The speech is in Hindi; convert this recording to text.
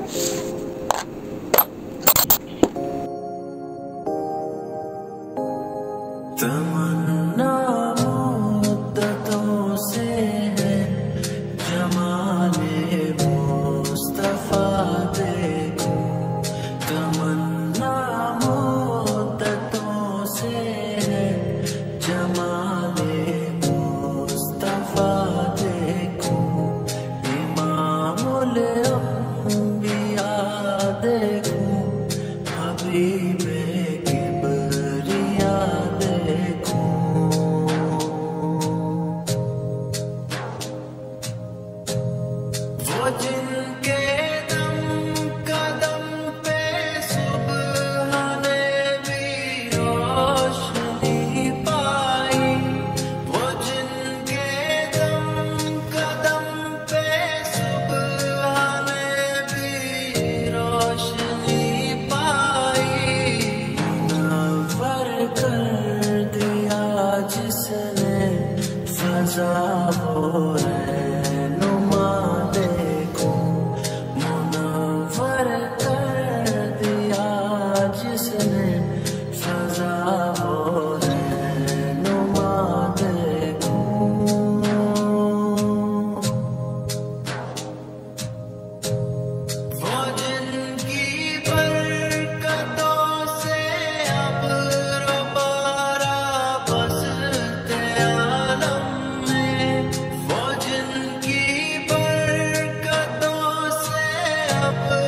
तमन्ना मुद्दतों से है जमाले मुस्तफा देखूं। तमन्ना मुद्दतों से है जमाले मुस्तफा देखूं। इमामुल अंबिया देखूं, हबीबे जिनके दम कदम पे सुबहाने भी रोशनी पाई। वो जिनके दम कदम पे सुबहाने भी रोशनी पाई। मुनव्वर कर दिया जिसने फजा हो up